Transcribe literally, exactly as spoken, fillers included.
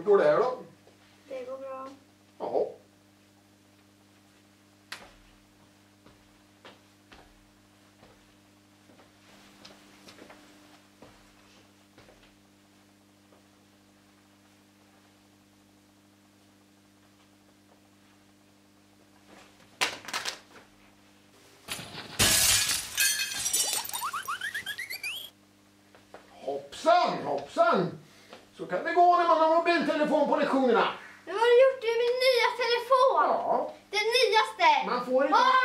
går det här då? Det går bra. Ja. Hoppsan, hoppsan! Så kan det gå när man har mobiltelefon på lektionerna. Men vad har du gjort med min nya telefon? Ja. Den nyaste! Man får inte... Ah!